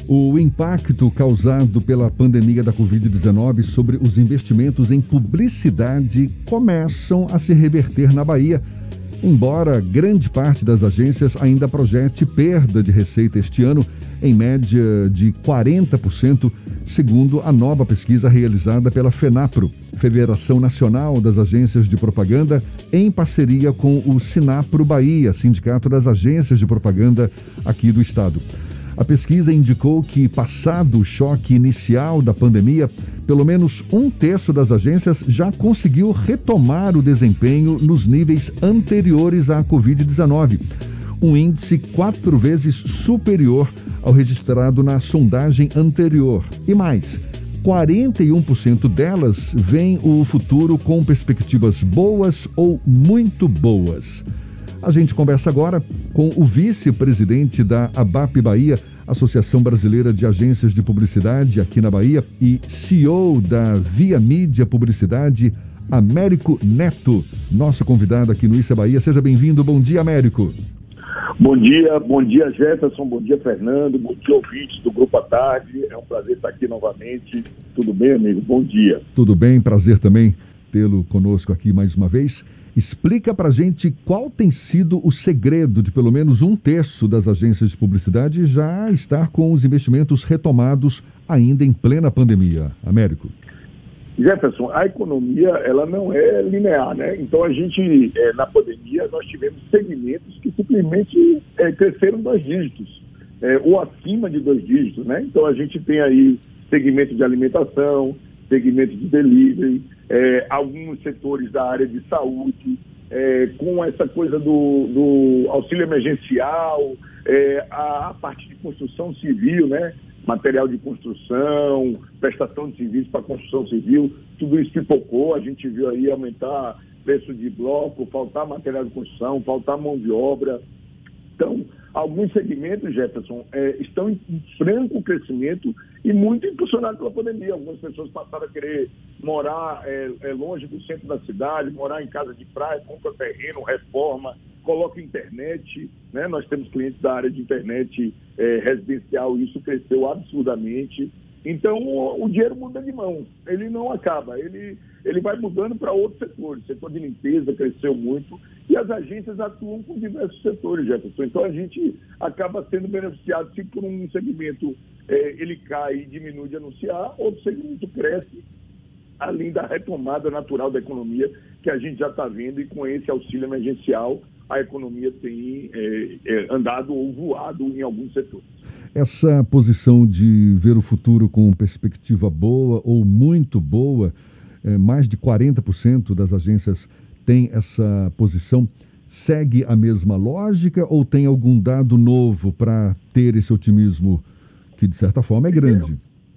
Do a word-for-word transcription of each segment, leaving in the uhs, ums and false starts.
O impacto causado pela pandemia da covid dezenove sobre os investimentos em publicidade começam a se reverter na Bahia, embora grande parte das agências ainda projete perda de receita este ano, em média de quarenta por cento, segundo a nova pesquisa realizada pela FENAPRO, Federação Nacional das Agências de Propaganda, em parceria com o Sinapro Bahia, Sindicato das Agências de Propaganda aqui do estado. A pesquisa indicou que, passado o choque inicial da pandemia, pelo menos um terço das agências já conseguiu retomar o desempenho nos níveis anteriores à covid dezenove, um índice quatro vezes superior ao registrado na sondagem anterior. E mais, quarenta e um por cento delas veem o futuro com perspectivas boas ou muito boas. A gente conversa agora com o vice-presidente da ABAP Bahia, Associação Brasileira de Agências de Publicidade aqui na Bahia, e C E O da Via Mídia Publicidade, Américo Neto, nosso convidado aqui no Isso é Bahia. Seja bem-vindo. Bom dia, Américo. Bom dia, bom dia, Jefferson, bom dia, Fernando, bom dia, ouvintes do Grupo à Tarde. É um prazer estar aqui novamente. Tudo bem, amigo? Bom dia. Tudo bem, prazer também tê-lo conosco aqui mais uma vez. Explica pra gente qual tem sido o segredo de pelo menos um terço das agências de publicidade já estar com os investimentos retomados ainda em plena pandemia. Américo. Jefferson, a economia ela não é linear, né? Então a gente, é, na pandemia, nós tivemos segmentos que simplesmente é, cresceram dois dígitos, é, ou acima de dois dígitos, né? Então a gente tem aí segmento de alimentação, segmento de delivery, é, alguns setores da área de saúde, é, com essa coisa do, do auxílio emergencial, é, a, a parte de construção civil, né? Material de construção, prestação de serviços para construção civil, tudo isso pipocou. A gente viu aí aumentar preço de bloco, faltar material de construção, faltar mão de obra. Então, alguns segmentos, Jefferson, é, estão em franco crescimento e muito impulsionados pela pandemia. Algumas pessoas passaram a querer morar é, é, longe do centro da cidade, morar em casa de praia, compra terreno, reforma, coloca internet, né? Nós temos clientes da área de internet é, residencial, isso cresceu absurdamente. Então, o, o dinheiro muda de mão, ele não acaba, ele, ele vai mudando para outros setores. O setor de limpeza cresceu muito e as agências atuam com diversos setores, Jefferson. Então, a gente acaba sendo beneficiado se por um segmento é, ele cai e diminui de anunciar, outro segmento cresce, além da retomada natural da economia que a gente já está vendo, e com esse auxílio emergencial a economia tem é, é, andado ou voado em alguns setores. Essa posição de ver o futuro com perspectiva boa ou muito boa, é, mais de quarenta por cento das agências tem essa posição, segue a mesma lógica ou tem algum dado novo para ter esse otimismo que, de certa forma, é grande?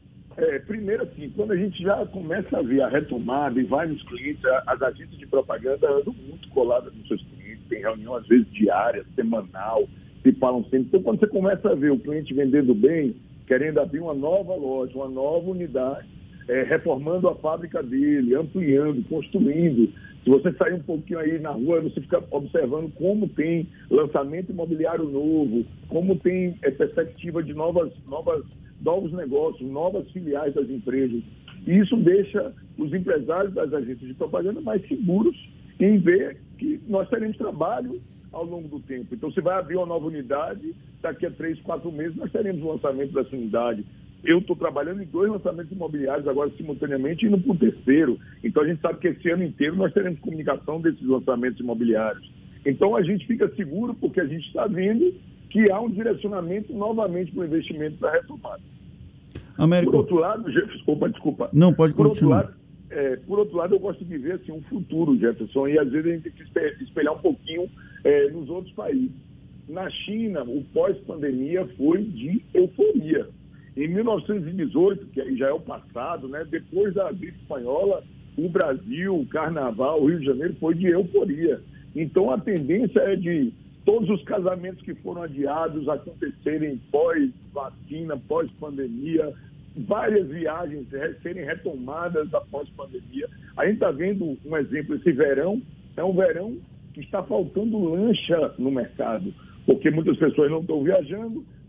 É, primeiro, assim, quando a gente já começa a ver a retomada e vai nos clientes, as agências de propaganda andam muito coladas nos seus clientes, tem reunião às vezes diária, semanal, se falam sempre. Então, quando você começa a ver o cliente vendendo bem, querendo abrir uma nova loja, uma nova unidade, é, reformando a fábrica dele, ampliando, construindo. Se você sair um pouquinho aí na rua, você fica observando como tem lançamento imobiliário novo, como tem é, perspectiva de novas, novas, novos negócios, novas filiais das empresas. E isso deixa os empresários das agências de propaganda mais seguros em ver que nós teremos trabalho ao longo do tempo. Então, você vai abrir uma nova unidade, daqui a três, quatro meses nós teremos o lançamento dessa unidade. Eu estou trabalhando em dois lançamentos imobiliários agora simultaneamente, indo para o terceiro. Então, a gente sabe que esse ano inteiro nós teremos comunicação desses lançamentos imobiliários. Então, a gente fica seguro porque a gente está vendo que há um direcionamento novamente para o investimento da retomada. Américo... Por outro lado, desculpa, desculpa. Não, pode por continuar. Outro lado, é, por outro lado, eu gosto de ver assim, um futuro, Jefferson, e às vezes a gente tem que espelhar um pouquinho é, nos outros países. Na China, o pós-pandemia foi de euforia. Em mil novecentos e dezoito, que já é o passado, né, depois da gripe espanhola, o Brasil, o Carnaval, o Rio de Janeiro foi de euforia. Então, a tendência é de todos os casamentos que foram adiados acontecerem pós-vacina, pós-pandemia, várias viagens serem retomadas após pandemia. A gente está vendo um exemplo, esse verão, é um verão que está faltando lancha no mercado, porque muitas pessoas não estão viajando,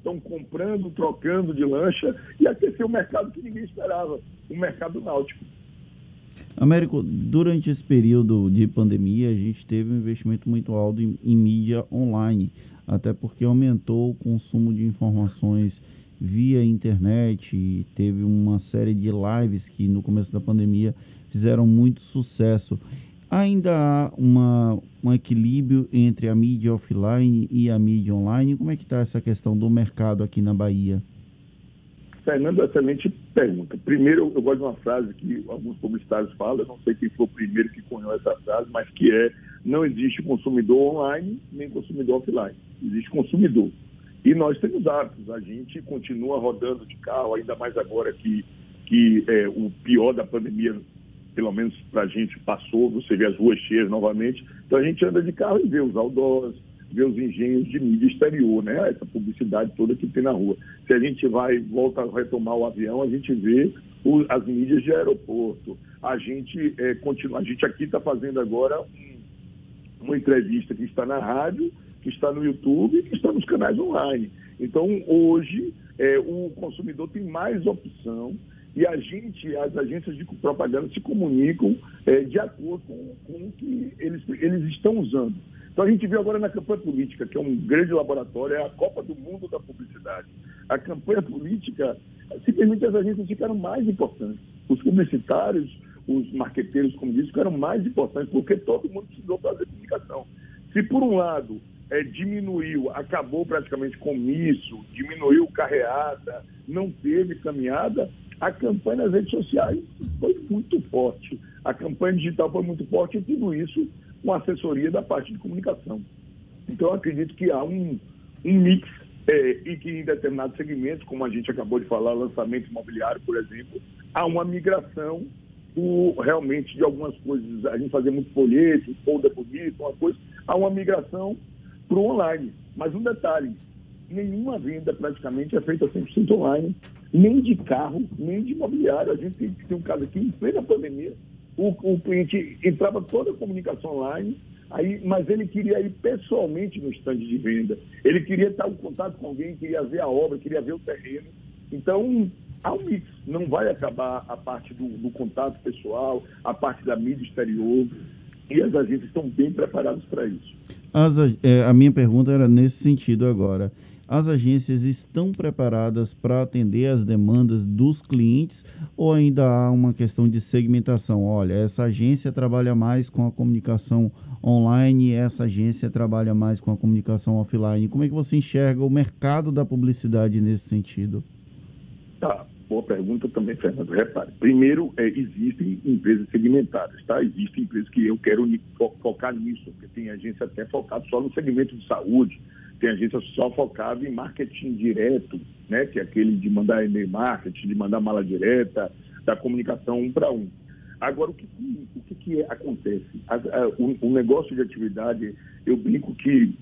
estão comprando, trocando de lancha e aquecer o mercado que ninguém esperava, o mercado náutico. Américo, durante esse período de pandemia, a gente teve um investimento muito alto em, em mídia online, até porque aumentou o consumo de informações via internet, e teve uma série de lives que no começo da pandemia fizeram muito sucesso. Ainda há uma, um equilíbrio entre a mídia offline e a mídia online? Como é que está essa questão do mercado aqui na Bahia? Fernando, excelente pergunta. Primeiro, eu gosto de uma frase que alguns publicitários falam, eu não sei quem foi o primeiro que cunhou essa frase, mas que é: não existe consumidor online nem consumidor offline, existe consumidor. E nós temos hábitos, a gente continua rodando de carro, ainda mais agora que, que é, o pior da pandemia, pelo menos para a gente, passou, você vê as ruas cheias novamente, então a gente anda de carro e vê os outdoors, ver os engenhos de mídia exterior, né? Essa publicidade toda que tem na rua. Se a gente vai, volta a retomar o avião, a gente vê o, as mídias de aeroporto. A gente, é, continua, a gente aqui está fazendo agora um, uma entrevista que está na rádio, que está no YouTube e que está nos canais online. Então, hoje, é, o consumidor tem mais opção e a gente, as agências de propaganda se comunicam é, de acordo com, com o que eles, eles estão usando. Então, a gente viu agora na campanha política, que é um grande laboratório, é a Copa do Mundo da publicidade. A campanha política, simplesmente as agências ficaram mais importantes. Os publicitários, os marqueteiros, como disse, ficaram mais importantes, porque todo mundo precisou fazer comunicação. Se, por um lado, é, diminuiu, acabou praticamente comício, diminuiu carreata, não teve caminhada, a campanha nas redes sociais foi muito forte. A campanha digital foi muito forte e tudo isso com assessoria da parte de comunicação. Então, eu acredito que há um, um mix é, e que em determinados segmentos, como a gente acabou de falar, lançamento imobiliário, por exemplo, há uma migração por, realmente de algumas coisas. A gente fazia muito folheto, folder bonito, uma coisa, há uma migração para o online. Mas um detalhe, nenhuma venda praticamente é feita cem por cento online, nem de carro, nem de imobiliário. A gente tem, tem um caso aqui, em plena pandemia, O, o cliente entrava toda a comunicação online, aí, mas ele queria ir pessoalmente no estande de venda. Ele queria estar em contato com alguém, queria ver a obra, queria ver o terreno. Então, há um mix. Não vai acabar a parte do, do contato pessoal, a parte da mídia exterior, e as agências estão bem preparadas para isso. As, é, a minha pergunta era nesse sentido agora. As agências estão preparadas para atender as demandas dos clientes ou ainda há uma questão de segmentação? Olha, essa agência trabalha mais com a comunicação online, essa agência trabalha mais com a comunicação offline. Como é que você enxerga o mercado da publicidade nesse sentido? Tá, boa pergunta também, Fernando. Repare, primeiro, é, existem empresas segmentadas, tá? Existem empresas que eu quero fo focar nisso, porque tem agência até focada só no segmento de saúde, tem agência só focada em marketing direto, né? Que é aquele de mandar e-mail marketing, de mandar mala direta, da comunicação um para um. Agora, o que, o que, que acontece? A, a, o, o negócio de atividade, eu brinco que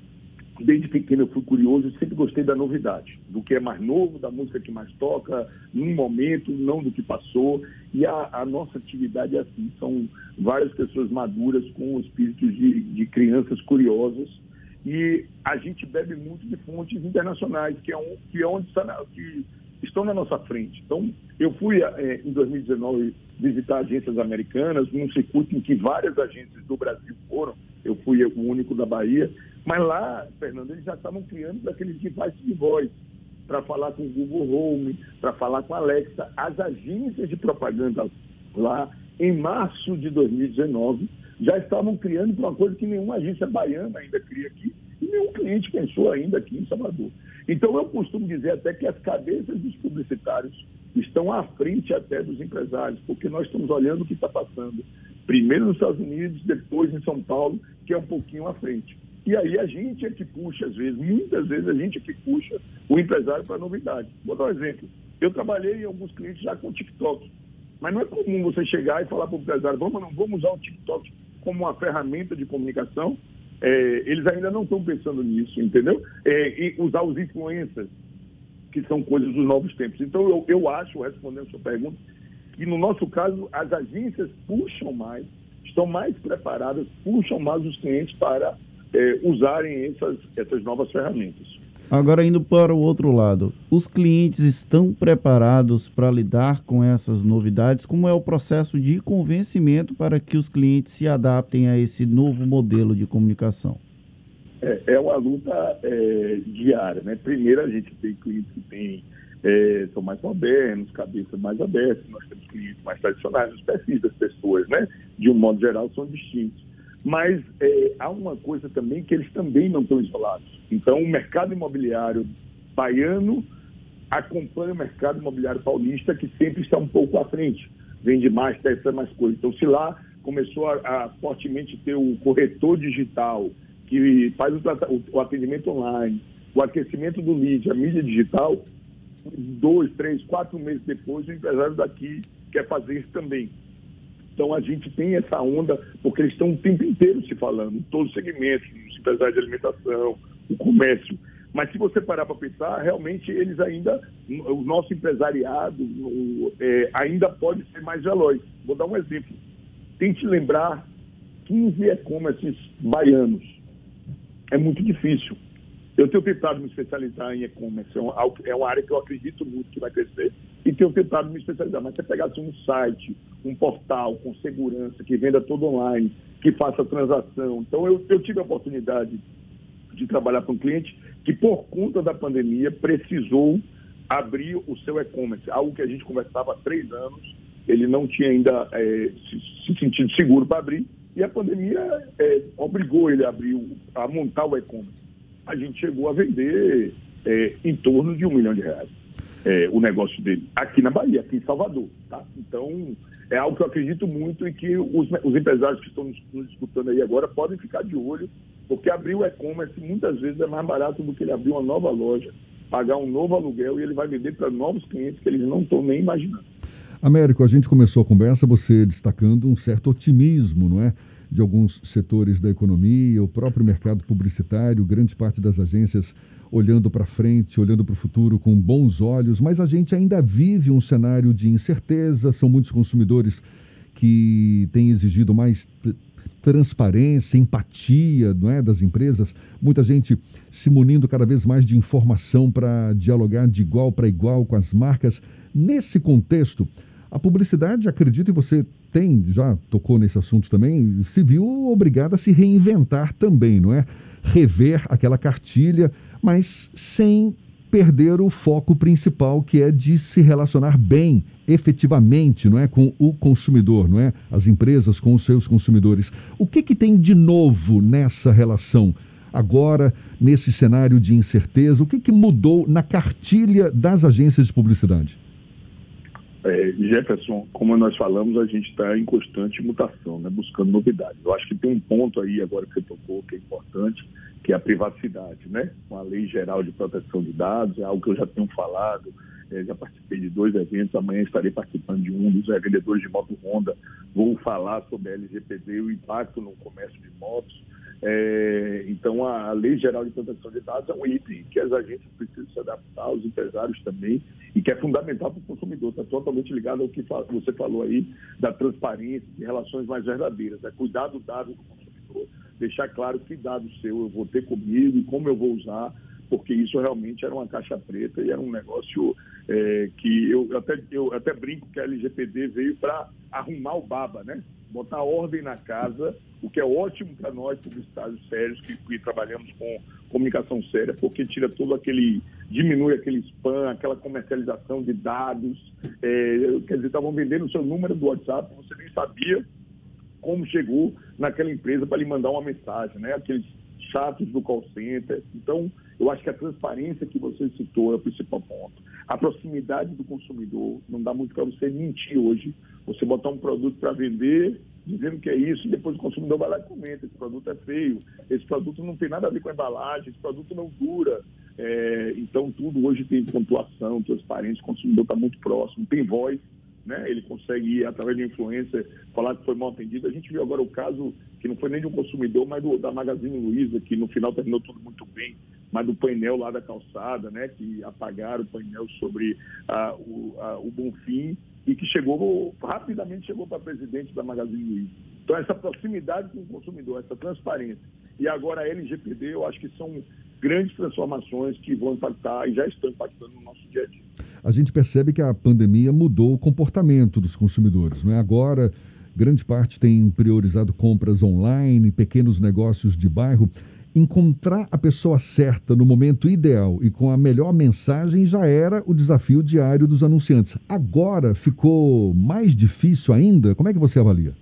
desde pequeno eu fui curioso e sempre gostei da novidade, do que é mais novo, da música que mais toca, num momento, não do que passou. E a, a nossa atividade é assim, são várias pessoas maduras com espíritos de, de crianças curiosas. E a gente bebe muito de fontes internacionais, que é, um, que é onde está na, que estão na nossa frente. Então, eu fui é, em dois mil e dezenove visitar agências americanas, num circuito em que várias agências do Brasil foram, eu fui o único da Bahia, mas lá, Fernando, eles já estavam criando aqueles devices de voz, para falar com o Google Home, para falar com a Alexa. As agências de propaganda lá, em março de dois mil e dezenove, já estavam criando para uma coisa que nenhuma agência baiana ainda cria aqui, e nenhum cliente pensou ainda aqui em Salvador. Então, eu costumo dizer até que as cabeças dos publicitários estão à frente até dos empresários, porque nós estamos olhando o que está passando, primeiro nos Estados Unidos, depois em São Paulo, que é um pouquinho à frente. E aí a gente é que puxa, às vezes, muitas vezes a gente é que puxa o empresário para a novidade. Vou dar um exemplo. Eu trabalhei em alguns clientes já com o TikTok, mas não é comum você chegar e falar para o empresário, vamos, não, vamos usar o TikTok como uma ferramenta de comunicação. É, eles ainda não estão pensando nisso, entendeu? É, e usar os influencers, que são coisas dos novos tempos. Então, eu, eu acho, respondendo a sua pergunta, que no nosso caso, as agências puxam mais, estão mais preparadas, puxam mais os clientes para é, usarem essas, essas novas ferramentas. Agora, indo para o outro lado, os clientes estão preparados para lidar com essas novidades? Como é o processo de convencimento para que os clientes se adaptem a esse novo modelo de comunicação? É, é uma luta é, diária, né? Primeiro, a gente tem clientes que tem, é, são mais modernos, cabeças mais abertas, nós temos clientes mais tradicionais, os perfis das pessoas, né? De um modo geral, são distintos. Mas é, há uma coisa também que eles também não estão isolados. Então, o mercado imobiliário baiano acompanha o mercado imobiliário paulista, que sempre está um pouco à frente. Vende mais, testa mais coisa. Então, se lá começou a, a fortemente ter o corretor digital, que faz o, o atendimento online, o aquecimento do lead, a mídia digital, dois, três, quatro meses depois, o empresário daqui quer fazer isso também. Então, a gente tem essa onda, porque eles estão o tempo inteiro se falando, em todos os segmentos, os empresários de alimentação, o comércio. Mas se você parar para pensar, realmente eles ainda, o nosso empresariado o, é, ainda pode ser mais veloz. Vou dar um exemplo. Tente lembrar quinze e-commerces baianos. É muito difícil. Eu tenho tentado me especializar em e-commerce, é uma, é uma área que eu acredito muito que vai crescer, e tenho tentado me especializar. Mas se você pegasse um site, um portal com segurança, que venda tudo online, que faça transação. Então, eu, eu tive a oportunidade de trabalhar com um cliente que, por conta da pandemia, precisou abrir o seu e-commerce, algo que a gente conversava há três anos, ele não tinha ainda é, se, se sentido seguro para abrir, e a pandemia é, obrigou ele a abrir, a montar o e-commerce. A gente chegou a vender é, em torno de um milhão de reais é, o negócio dele, aqui na Bahia, aqui em Salvador. Tá? Então, é algo que eu acredito muito e que os, os empresários que estão nos, nos escutando aí agora podem ficar de olho, porque abrir o e-commerce muitas vezes é mais barato do que ele abrir uma nova loja, pagar um novo aluguel e ele vai vender para novos clientes que eles não estão nem imaginando. Américo, a gente começou a conversa você destacando um certo otimismo, não é? De alguns setores da economia, o próprio mercado publicitário, grande parte das agências olhando para frente, olhando para o futuro com bons olhos, mas a gente ainda vive um cenário de incerteza, são muitos consumidores que têm exigido mais transparência, empatia, não é, das empresas, muita gente se munindo cada vez mais de informação para dialogar de igual para igual com as marcas. Nesse contexto, a publicidade, acredito, e você tem, já tocou nesse assunto também, se viu obrigada a se reinventar também, não é? Rever aquela cartilha, mas sem perder o foco principal, que é de se relacionar bem, efetivamente, não é, com o consumidor, não é? As empresas com os seus consumidores. O que que tem de novo nessa relação? Agora, nesse cenário de incerteza, o que que mudou na cartilha das agências de publicidade? É, Jefferson, como nós falamos, a gente está em constante mutação, né, buscando novidades. Eu acho que tem um ponto aí, agora que você tocou, que é importante, que é a privacidade, né? Uma lei geral de proteção de dados, é algo que eu já tenho falado, é, já participei de dois eventos, amanhã estarei participando de um dos vendedores de moto Honda, vou falar sobre a L G P D e o impacto no comércio de motos. É, então, a, a Lei Geral de Proteção de Dados é um item que as agências precisam se adaptar, os empresários também, e que é fundamental para o consumidor. Está totalmente ligado ao que fa- você falou aí, da transparência, de relações mais verdadeiras. É cuidar do dado do consumidor, deixar claro que dado seu eu vou ter comigo e como eu vou usar, porque isso realmente era uma caixa preta e era um negócio é, que eu até, eu até brinco que a L G P D veio para arrumar o baba, né? Botar ordem na casa, o que é ótimo para nós, publicitários sérios, que, que trabalhamos com comunicação séria, porque tira todo aquele, diminui aquele spam, aquela comercialização de dados, é, quer dizer, estavam vendendo o seu número do WhatsApp, você nem sabia como chegou naquela empresa para lhe mandar uma mensagem, né? Aqueles chatos do call center. Então, eu acho que a transparência que você citou é o principal ponto. A proximidade do consumidor, não dá muito para você mentir hoje. Você botar um produto para vender, dizendo que é isso, e depois o consumidor vai lá e comenta, esse produto é feio, esse produto não tem nada a ver com a embalagem, esse produto não dura. É, então, tudo hoje tem pontuação, transparência, o consumidor está muito próximo, tem voz, né? Ele consegue, através de influência, falar que foi mal atendido. A gente viu agora o caso, que não foi nem de um consumidor, mas do, da Magazine Luiza, que no final terminou tudo muito bem, mas do painel lá da calçada, né? Que apagaram o painel sobre ah, o, ah, o Bonfim, e que chegou, rapidamente chegou para presidente da Magazine Luiza. Então, essa proximidade com o consumidor, essa transparência. E agora a L G P D, eu acho que são grandes transformações que vão impactar e já estão impactando no nosso dia a dia. A gente percebe que a pandemia mudou o comportamento dos consumidores, não é? Agora, grande parte tem priorizado compras online, pequenos negócios de bairro. Encontrar a pessoa certa no momento ideal e com a melhor mensagem já era o desafio diário dos anunciantes. Agora ficou mais difícil ainda? Como é que você avalia?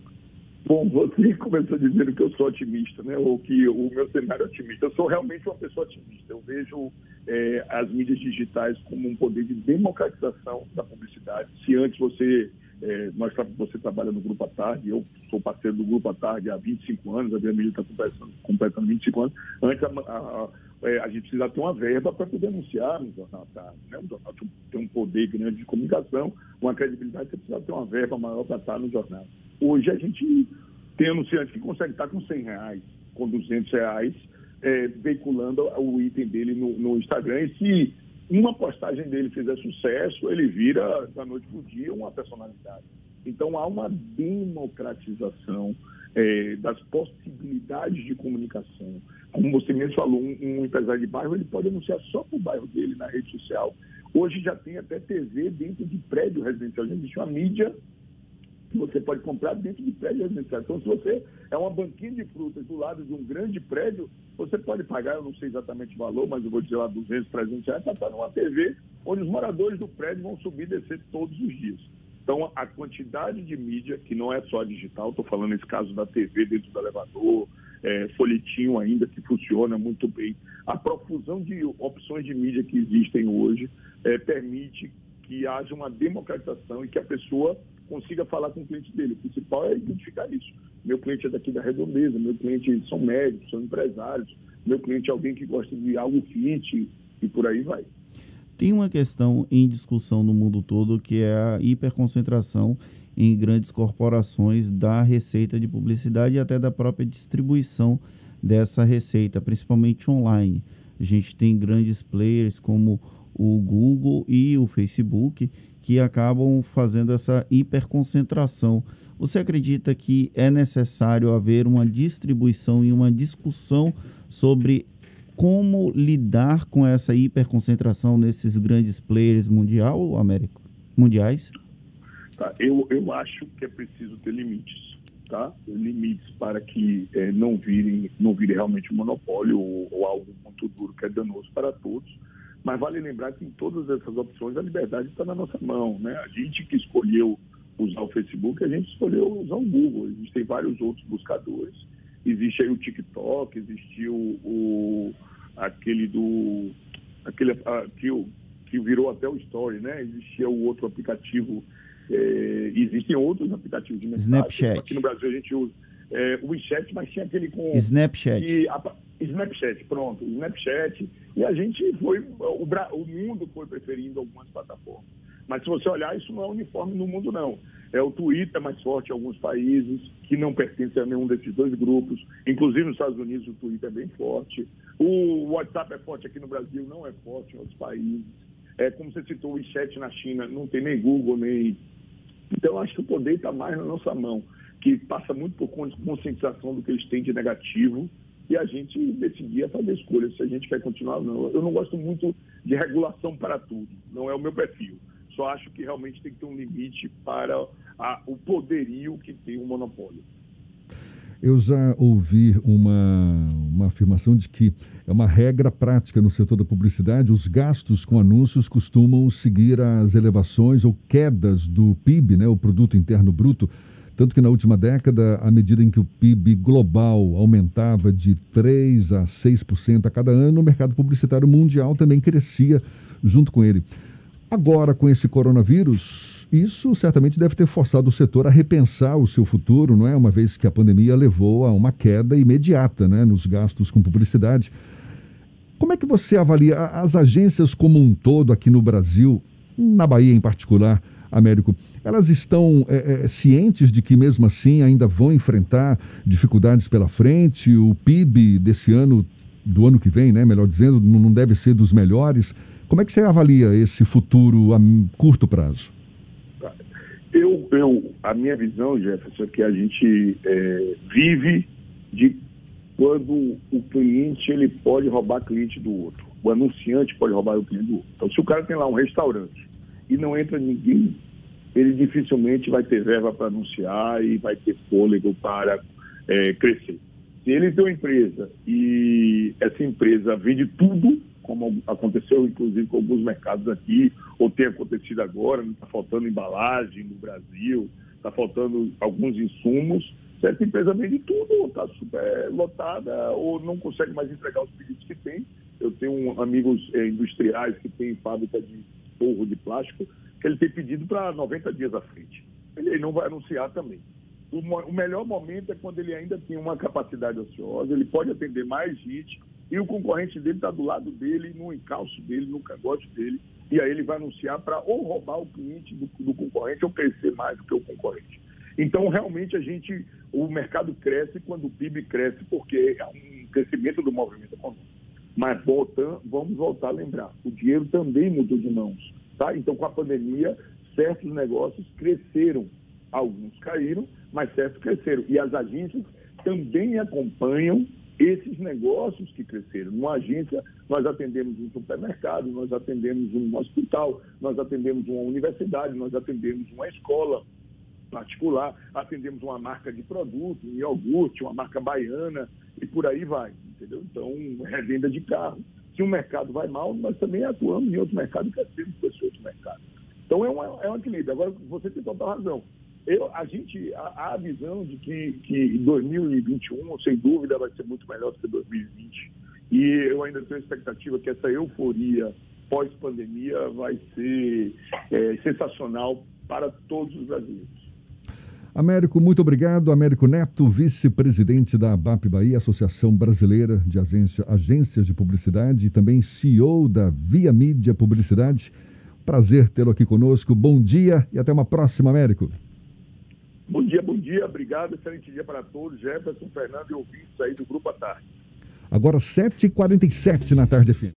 Bom, você começou dizendo que eu sou otimista, né? Ou que o meu cenário é otimista. Eu sou realmente uma pessoa otimista. Eu vejo é, as mídias digitais como um poder de democratização da publicidade. Se antes você, é, nós, você trabalha no Grupo à Tarde, eu sou parceiro do Grupo à Tarde há vinte e cinco anos, a minha mídia está completando, completando vinte e cinco anos. Antes, a, a, a, a gente precisava ter uma verba para poder anunciar no Jornal à Tarde, né? O jornal tem um poder grande de comunicação, uma credibilidade, você precisava ter uma verba maior para estar no jornal. Hoje a gente tem anunciante que consegue estar com cem reais, com duzentos reais, é, veiculando o item dele no, no Instagram. E se uma postagem dele fizer sucesso, ele vira, da noite para o dia, uma personalidade. Então há uma democratização é, das possibilidades de comunicação. Como você mesmo falou, um, um empresário de bairro, ele pode anunciar só para o bairro dele na rede social. Hoje já tem até T V dentro de prédio residencial. Já existe uma mídia que você pode comprar dentro de prédio residencial. Então, se você é uma banquinha de frutas do lado de um grande prédio, você pode pagar, eu não sei exatamente o valor, mas eu vou dizer lá duzentos, trezentos reais, para estar numa T V onde os moradores do prédio vão subir e descer todos os dias. Então, a quantidade de mídia, que não é só digital, estou falando nesse caso da T V dentro do elevador, é, folhetinho ainda, que funciona muito bem. A profusão de opções de mídia que existem hoje é, permite que haja uma democratização e que a pessoa consiga falar com o cliente dele. O principal é identificar isso. Meu cliente é daqui da Redondeza, meu cliente são médicos, são empresários, meu cliente é alguém que gosta de algo fit e por aí vai. Tem uma questão em discussão no mundo todo que é a hiperconcentração em grandes corporações da receita de publicidade e até da própria distribuição dessa receita, principalmente online. A gente tem grandes players como o Google e o Facebook que acabam fazendo essa hiperconcentração. Você acredita que é necessário haver uma distribuição e uma discussão sobre como lidar com essa hiperconcentração nesses grandes players mundial, Américo, mundiais? Tá, eu, eu acho que é preciso ter limites, tá? Limites para que é, não virem, não vire realmente um monopólio ou, ou algo muito duro que é danoso para todos. Mas vale lembrar que em todas essas opções a liberdade está na nossa mão, né? A gente que escolheu usar o Facebook, a gente escolheu usar o Google. Existem vários outros buscadores. Existe aí o TikTok, existiu o, aquele do... aquele a, que, que virou até o Story, né? Existia o outro aplicativo, é, existem outros aplicativos de mensagem. Snapchat. Aqui no Brasil a gente usa é, o WeChat, mas tinha aquele com... Snapchat. Que, a, Snapchat, pronto, Snapchat, e a gente foi, o, o mundo foi preferindo algumas plataformas. Mas se você olhar, isso não é uniforme no mundo, não. É o Twitter mais forte em alguns países, que não pertence a nenhum desses dois grupos. Inclusive nos Estados Unidos o Twitter é bem forte. O WhatsApp é forte aqui no Brasil, não é forte em outros países. É, como você citou, o WeChat na China, não tem nem Google, nem... Então, eu acho que o poder está mais na nossa mão, que passa muito por conscientização do que eles têm de negativo, e a gente decidir a fazer escolhas, se a gente quer continuar ou não. Eu não gosto muito de regulação para tudo, não é o meu perfil. Só acho que realmente tem que ter um limite para a, o poderio que tem o monopólio. Eu já ouvi uma, uma afirmação de que é uma regra prática no setor da publicidade, os gastos com anúncios costumam seguir as elevações ou quedas do P I B, né, o Produto Interno Bruto. Tanto que na última década, à medida em que o P I B global aumentava de três por cento a seis por cento a cada ano, o mercado publicitário mundial também crescia junto com ele. Agora, com esse coronavírus, isso certamente deve ter forçado o setor a repensar o seu futuro, não é? Uma vez que a pandemia levou a uma queda imediata, né, nos gastos com publicidade. Como é que você avalia as agências como um todo aqui no Brasil, na Bahia em particular, Américo? Elas estão é, é, cientes de que, mesmo assim, ainda vão enfrentar dificuldades pela frente? O P I B desse ano, do ano que vem, né, melhor dizendo, não deve ser dos melhores. Como é que você avalia esse futuro a curto prazo? Eu, eu, a minha visão, Jefferson, é que a gente é, vive de quando o cliente ele pode roubar cliente do outro. O anunciante pode roubar o cliente do outro. Então, se o cara tem lá um restaurante e não entra ninguém, ele dificilmente vai ter verba para anunciar e vai ter fôlego para é, crescer. Se ele tem uma empresa e essa empresa vende tudo, como aconteceu inclusive com alguns mercados aqui, ou tem acontecido agora, está faltando embalagem no Brasil, está faltando alguns insumos, certa empresa vende tudo, ou está super lotada, ou não consegue mais entregar os pedidos que tem. Eu tenho um, amigos é, industriais que têm fábrica de forro de plástico, que ele tem pedido para noventa dias à frente. Ele não vai anunciar também. O, o melhor momento é quando ele ainda tem uma capacidade ociosa, ele pode atender mais gente, e o concorrente dele está do lado dele, no encalço dele, no cangote dele, e aí ele vai anunciar para ou roubar o cliente do, do concorrente ou crescer mais do que o concorrente. Então, realmente, a gente, o mercado cresce quando o P I B cresce, porque é um crescimento do movimento econômico. Mas voltando, vamos voltar a lembrar, o dinheiro também mudou de mãos. Tá? Então, com a pandemia, certos negócios cresceram. Alguns caíram, mas certos cresceram. E as agências também acompanham esses negócios que cresceram. Numa agência, nós atendemos um supermercado, nós atendemos um hospital, nós atendemos uma universidade, nós atendemos uma escola particular, atendemos uma marca de produto, um iogurte, uma marca baiana, e por aí vai, entendeu? Então, revenda de carro. Se um mercado vai mal, nós também atuamos em outro mercado e crescemos com esse outro mercado. Então, é, uma, é um equilíbrio. Agora, você tem total razão. Eu, a gente, há a visão de que, que dois mil e vinte e um, sem dúvida, vai ser muito melhor do que dois mil e vinte. E eu ainda tenho a expectativa que essa euforia pós-pandemia vai ser é, sensacional para todos os brasileiros. Américo, muito obrigado. Américo Neto, vice-presidente da A B A P Bahia, Associação Brasileira de Agência, Agências de Publicidade, e também C E O da Via Mídia Publicidade. Prazer tê-lo aqui conosco. Bom dia e até uma próxima, Américo. Bom dia, bom dia. Obrigado. Excelente dia para todos. Jefferson, Fernando e ouvintes aí do Grupo à Tarde. Agora sete e quarenta e sete na tarde, F M.